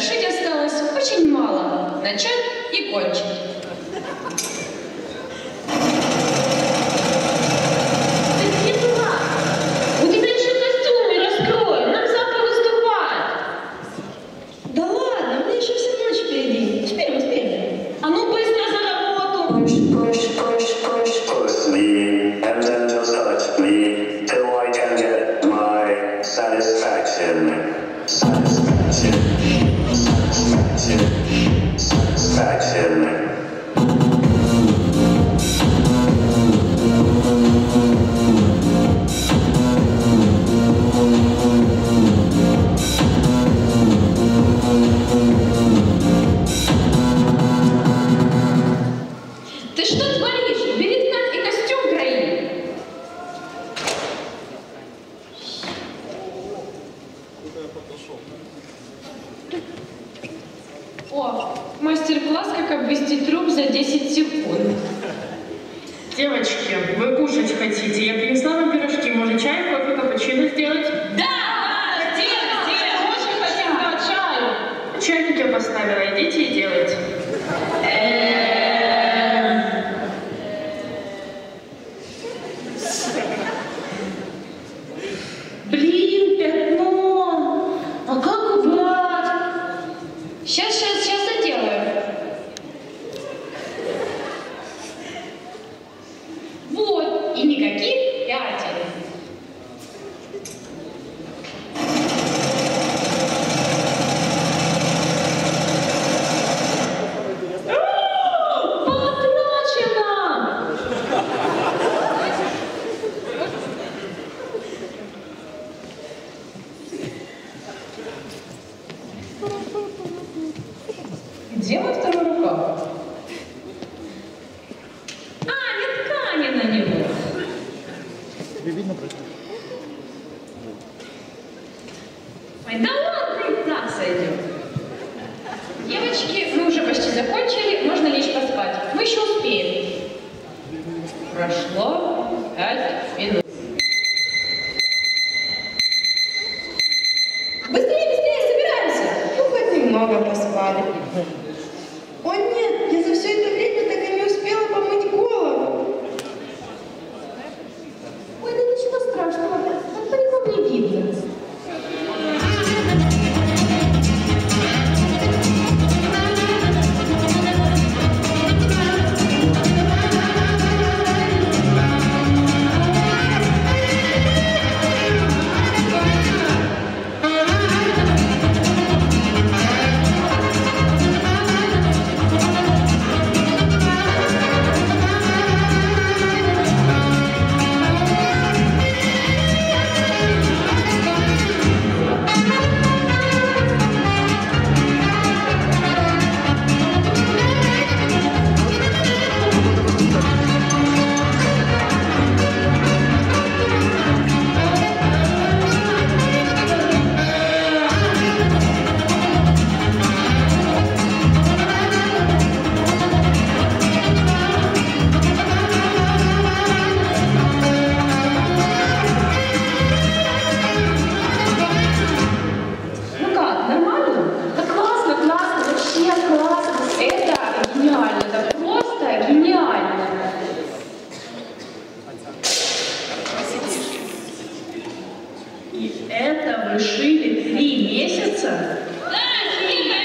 Дошить осталось очень мало. Начать и кончить. О, мастер-класс, как обвести труп за 10 секунд. Девочки, вы кушать хотите? Я принесла вам пирожки. Может, чай, кофе, капучино сделать? Да, сделай, очень хотим, да, чаю. Чайник я поставила, идите и делайте. Блин, пятно. А как убрать? Сейчас заделаю. Вот, и никаких пятен. Где мой второй рукав? Нет ткани на него. Тебе видно просто? Ой, да ладно, и так сойдет. Девочки, мы уже почти закончили, можно лечь поспать. Мы еще успеем. Прошло 5 минут. Быстрее, собираемся! Ну, хоть немного поспали. О нет, я за все это время так и не успела помыть голову. Ой, да ничего страшного, так по-любому не видно. И это вы шили 3 месяца? Да,